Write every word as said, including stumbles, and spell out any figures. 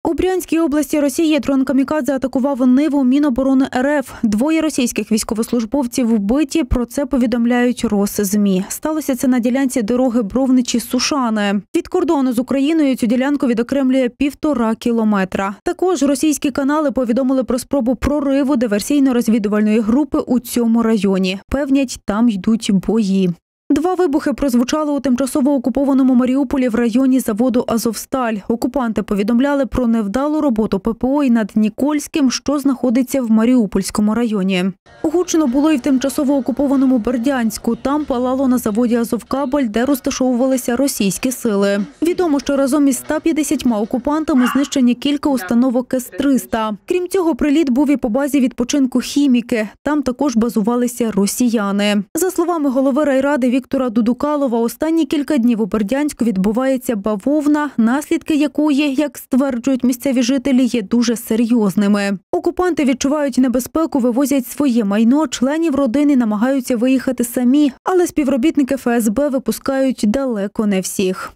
У Брянській області Росії дрон «Камікадзе» атакував ниву Міноборони РФ. Двоє російських військовослужбовців вбиті, про це повідомляють Росзмі. Сталося це на ділянці дороги Бровничі-Сушани. Від кордону з Україною цю ділянку відокремлює півтора кілометра. Також російські канали повідомили про спробу прориву диверсійно-розвідувальної групи у цьому районі. Певнять, там йдуть бої. Два вибухи прозвучали у тимчасово окупованому Маріуполі в районі заводу «Азовсталь». Окупанти повідомляли про невдалу роботу ППО і над Нікольським, що знаходиться в Маріупольському районі. Гучно було і в тимчасово окупованому Бердянську. Там палало на заводі «Азовкабель», де розташовувалися російські сили. Відомо, що разом із ста п'ятдесятьма окупантами знищені кілька установок С триста. Крім цього, приліт був і по базі відпочинку «Хіміки». Там також базувалися росіяни. За словами голови райради Віктора Дудукалова, останні кілька днів у Бердянську відбувається бавовна, наслідки якої, як стверджують місцеві жителі, є дуже серйозними. Окупанти відчувають небезпеку, вивозять своє майно, членів родини намагаються виїхати самі, але співробітники ФСБ випускають далеко не всіх.